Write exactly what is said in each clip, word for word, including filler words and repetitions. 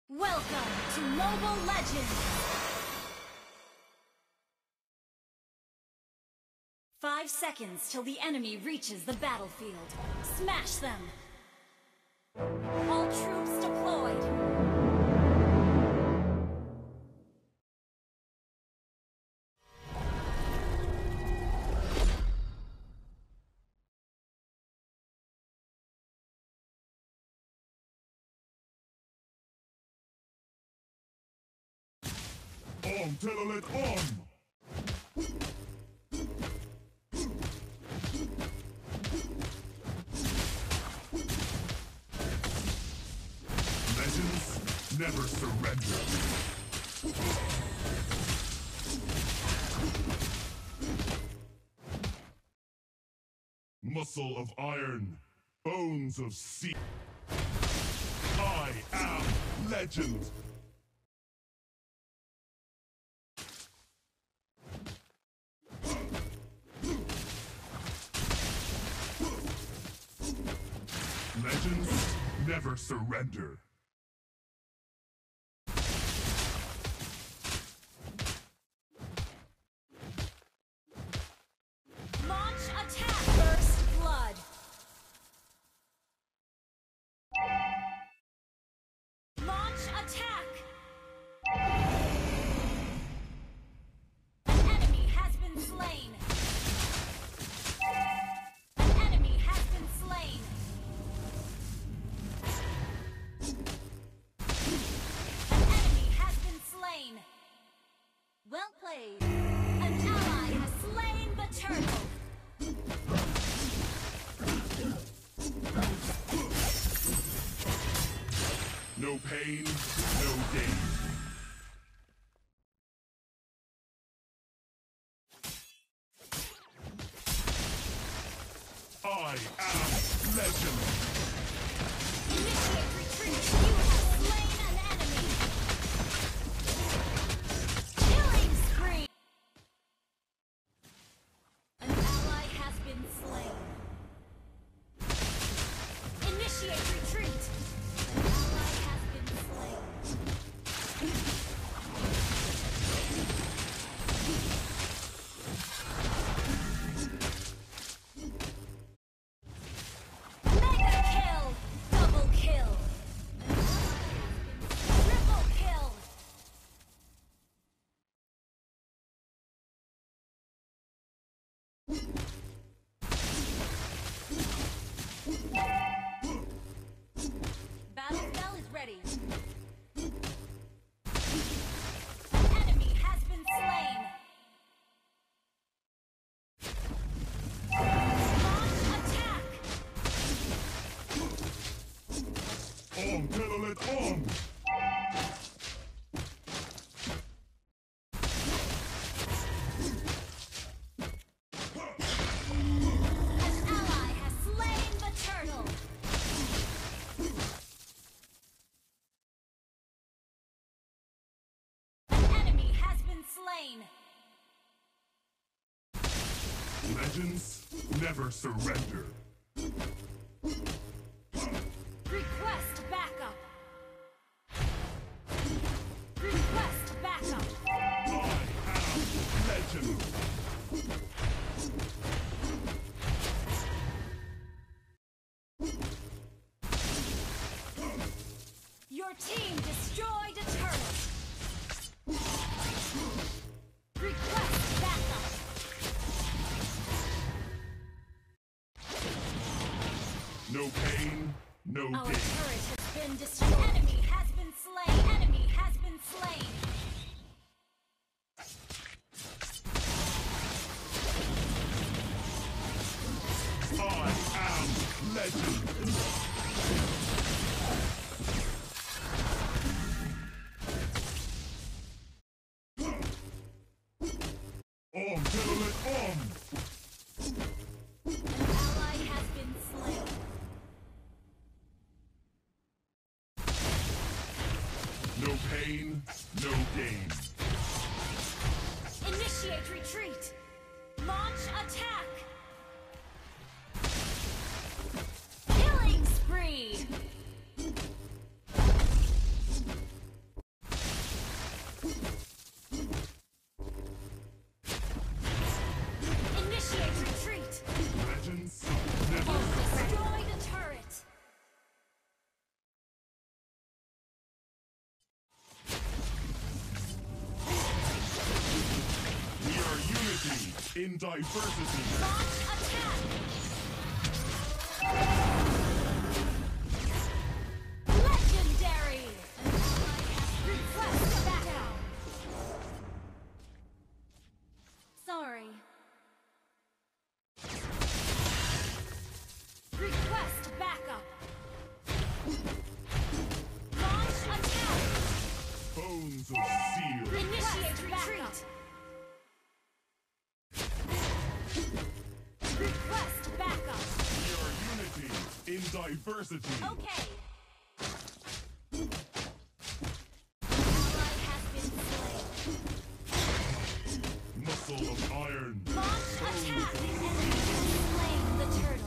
Welcome to Mobile Legends! Five seconds till the enemy reaches the battlefield. Smash them! All troops deployed! On, Telolet, on! Legends never surrender. Muscle of iron, bones of steel. I am legend! Legends never surrender. Launch attack! First blood! Launch attack! An enemy has been slain! An enemy has been slain! An enemy has been slain! Well played! An ally has slain the turtle! No pain, no gain. I am legend! Initiate retreat! You have slain an enemy! Killing spree! An ally has been slain. Initiate retreat! An ally has been slain. Mega kill! Double kill! Triple kill! Battle spell is ready. An enemy has been slain. Launch attack! On, Telolet, on! An ally has slain the turtle. An enemy has been slain. Legends never surrender. Request backup. Request backup. I am legend! Your team destroyed a turtle. Request backup. No pain, no Our gain. turret has been destroyed. Enemy has been slain. Enemy has been slain. I am legend! On, Telolet, on! An ally has been slain. No pain, no gain. Initiate retreat. Launch attack. Killing spree. in diversity. Launch attack! Legendary! Request back down! Sorry. Request backup! Launch attack! Bones of steel. Initiate retreat! Request backup! We are unity in diversity. Okay. Ally has been slain. Muscle of iron. Launch attack! The enemy has slain the turtle.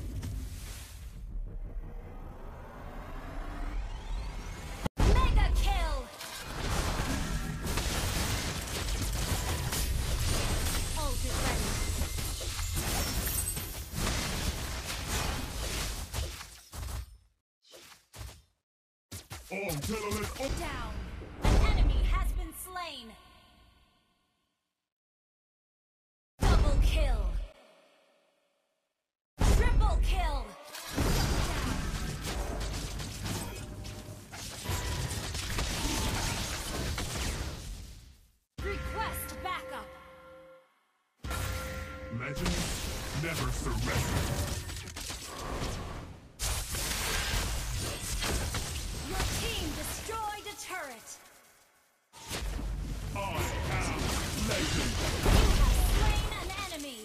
Mega kill! Ult is ready. On till it up. Down. An enemy has been slain. Double kill. Triple kill. Request backup. Legends never surrender. Your team destroyed a turret. I am legend. You have slain an enemy.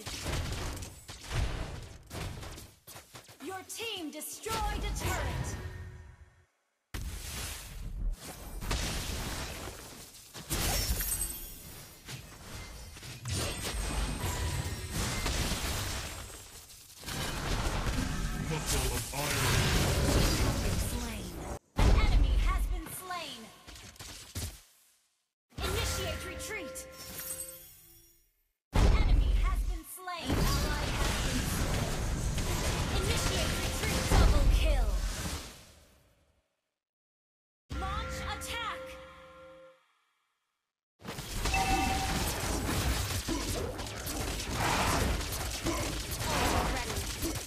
Your team destroyed a turret. Muscle of iron. Slain. An enemy has been slain. Initiate retreat. An enemy has been slain. Ally has been slain. Initiate retreat. Double kill. Launch attack. All ready.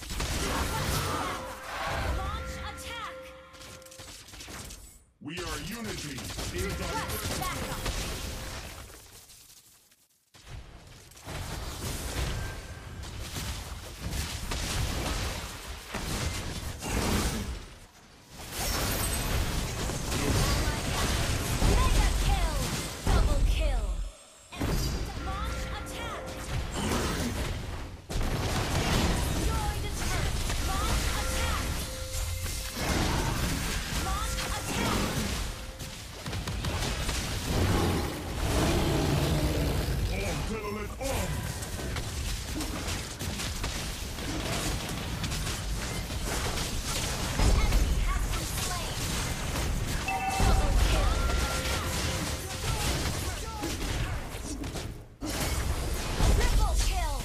Launch attack. We are unity in Request diversity. backup. Mega kill! Double kill! Launch attack! Destroy the turret! Launch attack! Launch attack! On till it on. Enemy has been slain! Double kill! Triple kill!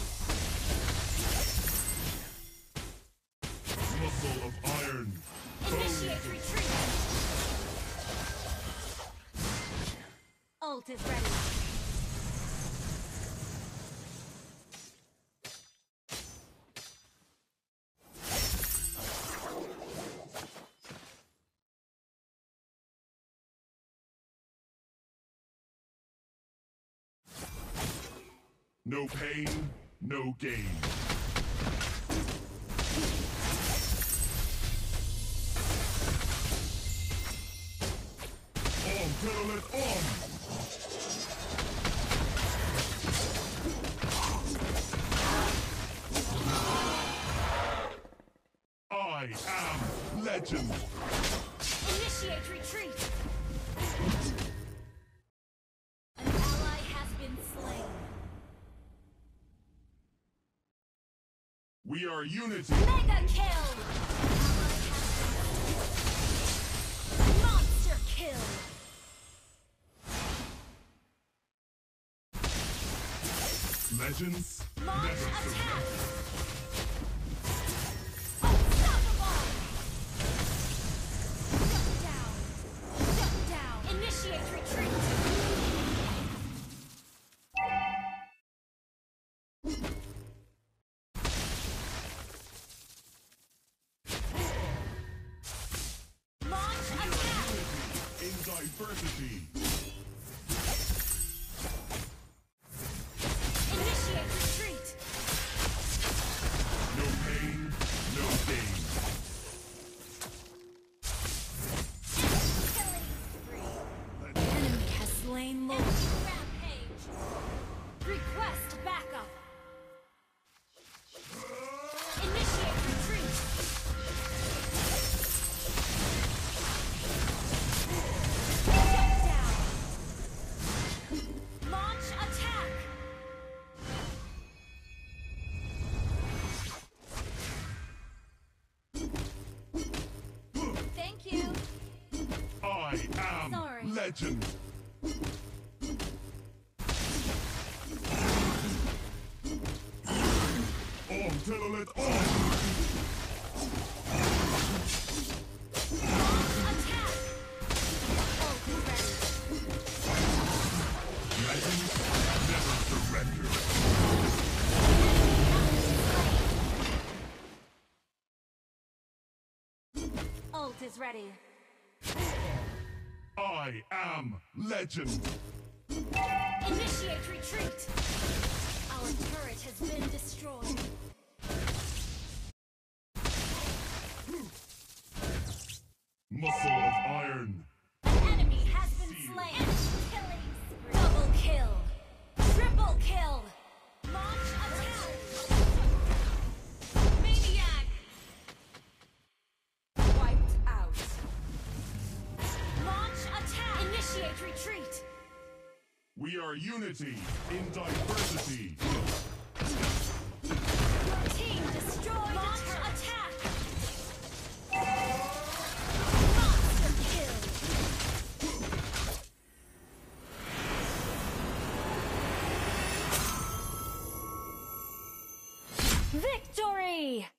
Muscle of iron. Initiate retreat! Ult is ready. No pain, no gain. On till it on. I am legend. Initiate retreat! An ally has been slain. We are unity. Mega kill! Monster kill! Legends Launch never attack! surrender. Unstoppable! Shut down! Shut down! Initiate retreat! diversity. Initiate retreat. No pain, no gain. Killing spree. Enemy has slain Lord. Rampage. Request backup. Initiate retreat. Shut down. Launch attack. Thank you. I am Sorry. legend. On Telolet on! Attack. Ult is ready. Legends never surrender. Ult is ready. I am legend. Initiate retreat. Our turret has been destroyed. Muscle of iron. An enemy has been slain. Killing spree. Double kill. Triple kill. Launch attack. Maniac. Wiped out. Launch attack. Initiate retreat. We are unity in diversity. Your team destroyed. Launch attack. Monster kill. Victory!